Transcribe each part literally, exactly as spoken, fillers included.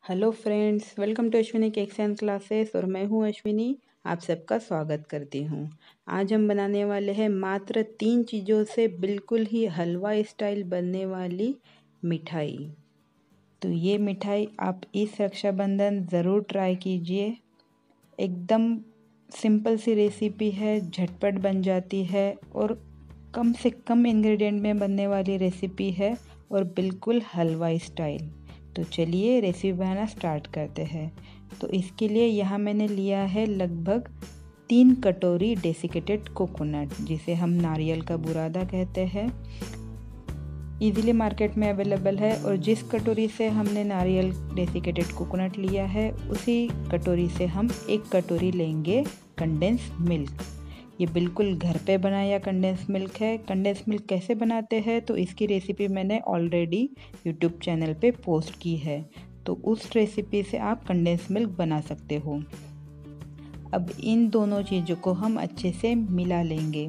Hello friends, welcome to Ashwini cakes and classes और मैं हूं अश्विनी। आप सबका स्वागत करती हूं। आज हम बनाने वाले हैं मात्र तीन चीज़ों से बिल्कुल ही हलवा स्टाइल बनने वाली मिठाई। तो ये मिठाई आप इस रक्षाबंधन ज़रूर ट्राई कीजिए। एकदम सिंपल सी रेसिपी है, झटपट बन जाती है और कम से कम इंग्रेडिएंट में बनने वाली रेसिपी है और बिल्कुल हलवा स्टाइल। तो चलिए रेसिपी बनाना स्टार्ट करते हैं। तो इसके लिए यहाँ मैंने लिया है लगभग तीन कटोरी डेसिकेटेड कोकोनट, जिसे हम नारियल का बुरादा कहते हैं। इजीली मार्केट में अवेलेबल है और जिस कटोरी से हमने नारियल डेसिकेटेड कोकोनट लिया है उसी कटोरी से हम एक कटोरी लेंगे कंडेंस मिल्क। ये बिल्कुल घर पे बनाया कंडेंस मिल्क है। कंडेंस मिल्क कैसे बनाते हैं तो इसकी रेसिपी मैंने ऑलरेडी यूट्यूब चैनल पे पोस्ट की है, तो उस रेसिपी से आप कंडेंस मिल्क बना सकते हो। अब इन दोनों चीज़ों को हम अच्छे से मिला लेंगे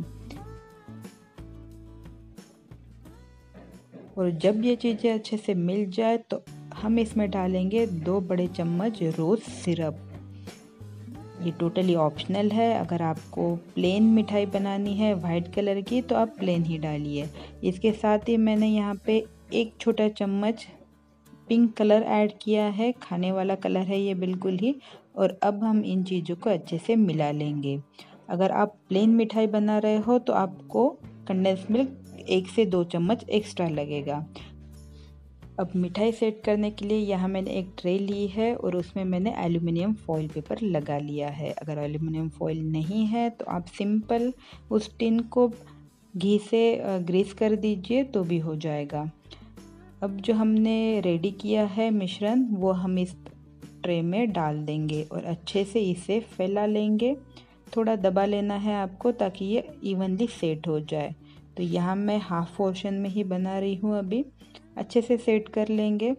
और जब ये चीज़ें अच्छे से मिल जाए तो हम इसमें डालेंगे दो बड़े चम्मच रोज़ सिरप। ये टोटली ऑप्शनल है। अगर आपको प्लेन मिठाई बनानी है वाइट कलर की तो आप प्लेन ही डालिए। इसके साथ ही मैंने यहाँ पे एक छोटा चम्मच पिंक कलर ऐड किया है, खाने वाला कलर है ये बिल्कुल ही। और अब हम इन चीज़ों को अच्छे से मिला लेंगे। अगर आप प्लेन मिठाई बना रहे हो तो आपको कंडेंस मिल्क एक से दो चम्मच एक्स्ट्रा लगेगा। अब मिठाई सेट करने के लिए यहाँ मैंने एक ट्रे ली है और उसमें मैंने एल्युमिनियम फॉइल पेपर लगा लिया है। अगर एल्युमिनियम फॉइल नहीं है तो आप सिंपल उस टिन को घी से ग्रीस कर दीजिए तो भी हो जाएगा। अब जो हमने रेडी किया है मिश्रण वो हम इस ट्रे में डाल देंगे और अच्छे से इसे फैला लेंगे। थोड़ा दबा लेना है आपको ताकि ये इवनली सेट हो जाए। तो यहाँ मैं हाफ पोर्शन में ही बना रही हूँ। अभी अच्छे से सेट कर लेंगे।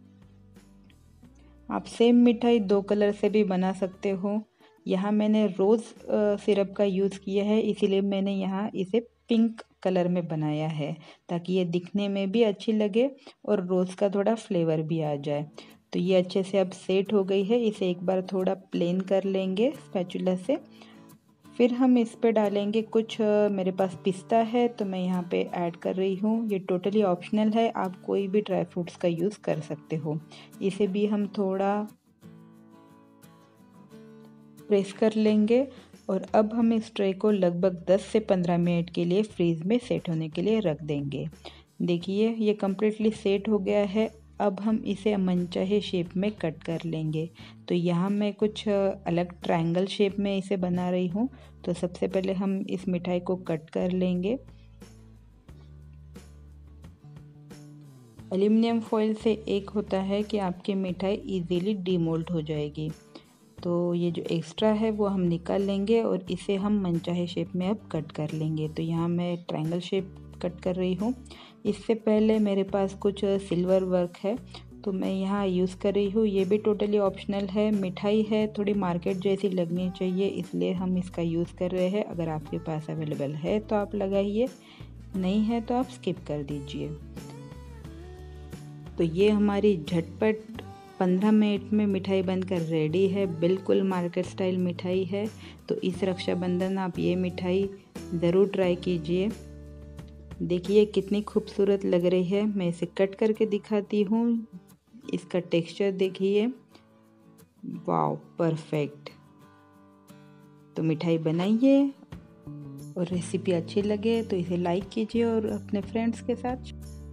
आप सेम मिठाई दो कलर से भी बना सकते हो। यहाँ मैंने रोज़ सिरप का यूज़ किया है, इसीलिए मैंने यहाँ इसे पिंक कलर में बनाया है ताकि ये दिखने में भी अच्छी लगे और रोज़ का थोड़ा फ्लेवर भी आ जाए। तो ये अच्छे से अब सेट हो गई है। इसे एक बार थोड़ा प्लेन कर लेंगे स्पैचुला से। फिर हम इस पे डालेंगे कुछ, मेरे पास पिस्ता है तो मैं यहाँ पे ऐड कर रही हूँ। ये टोटली ऑप्शनल है, आप कोई भी ड्राई फ्रूट्स का यूज़ कर सकते हो। इसे भी हम थोड़ा प्रेस कर लेंगे और अब हम इस ट्रे को लगभग दस से पंद्रह मिनट के लिए फ्रीज में सेट होने के लिए रख देंगे। देखिए ये कम्प्लीटली सेट हो गया है। अब हम इसे मनचाहे शेप में कट कर लेंगे। तो यहाँ मैं कुछ अलग ट्रायंगल शेप में इसे बना रही हूँ। तो सबसे पहले हम इस मिठाई को कट कर लेंगे। एल्युमिनियम फॉइल से एक होता है कि आपकी मिठाई इजीली डीमोल्ड हो जाएगी। तो ये जो एक्स्ट्रा है वो हम निकाल लेंगे और इसे हम मनचाहे शेप में अब कट कर लेंगे। तो यहाँ मैं ट्रायंगल शेप कट कर रही हूँ। इससे पहले मेरे पास कुछ सिल्वर वर्क है तो मैं यहाँ यूज़ कर रही हूँ। ये भी टोटली ऑप्शनल है। मिठाई है, थोड़ी मार्केट जैसी लगनी चाहिए, इसलिए हम इसका यूज़ कर रहे हैं। अगर आपके पास अवेलेबल है तो आप लगाइए, नहीं है तो आप स्किप कर दीजिए। तो ये हमारी झटपट पंद्रह मिनट में मिठाई बनकर रेडी है। बिल्कुल मार्केट स्टाइल मिठाई है। तो इस रक्षाबंधन आप ये मिठाई ज़रूर ट्राई कीजिए। देखिए कितनी खूबसूरत लग रही है। मैं इसे कट करके दिखाती हूँ। इसका टेक्सचर देखिए, वाओ परफेक्ट। तो मिठाई बनाइए और रेसिपी अच्छी लगे तो इसे लाइक कीजिए और अपने फ्रेंड्स के साथ